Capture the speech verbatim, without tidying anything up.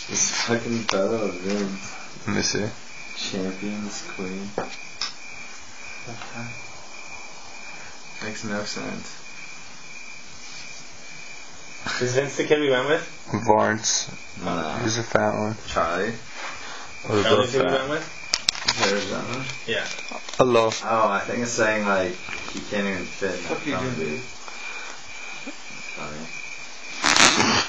This fucking photo of Vince. Let me see. Champions Queen. What the heck? Makes no sense. Is Vince the kid we went with? Varnes. No. He's a fat one. Charlie. Oh, they're Charlie's both who we went fat. with? Arizona. Yeah. Hello. Oh, I think it's saying like he can't even fit in that Fuck you phone doing, booth. Funny.